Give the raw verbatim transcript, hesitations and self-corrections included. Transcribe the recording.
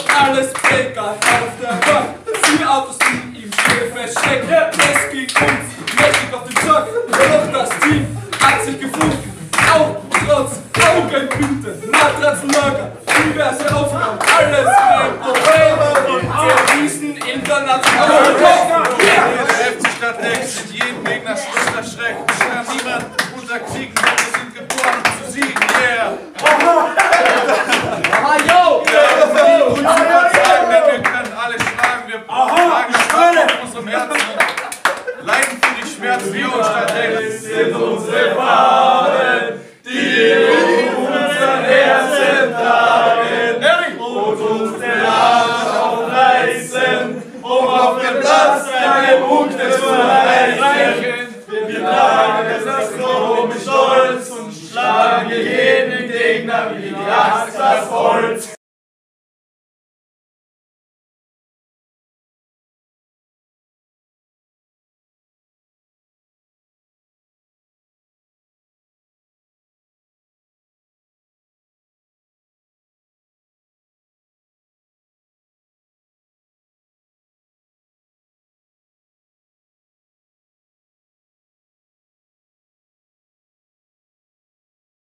alles Bäcker auf der Bank. Vier Autos, die im Stehen verstecken. Es ging uns mächtig auf den Sack. Doch das Team hat sich gefunden. Auch trotz Augenblüten, Matratzenlager, diverse Aufgaben, alles kein Problem. Und wir schießen international. Der F C Stadt Lex sind jeden Gegner Schluss erschreckt. Es kann niemand unser Krieg, denn wir sind geboren zu siegen, yeah! Aha, yo! Uns überzeugen, denn wir können alle schlagen. Wir tragen Schwöre in unserem Herzen. Leiden für die Schmerzen, yo, Stadt Lex sind unsere Farben, die unseren Herzen tragen und uns den Arsch aufreißen, um auf dem Platz deine Punkte zu erreichen. Wir tragen das Logo mit Stolz und schlagen jeden Gegner wie die Axt das Holz.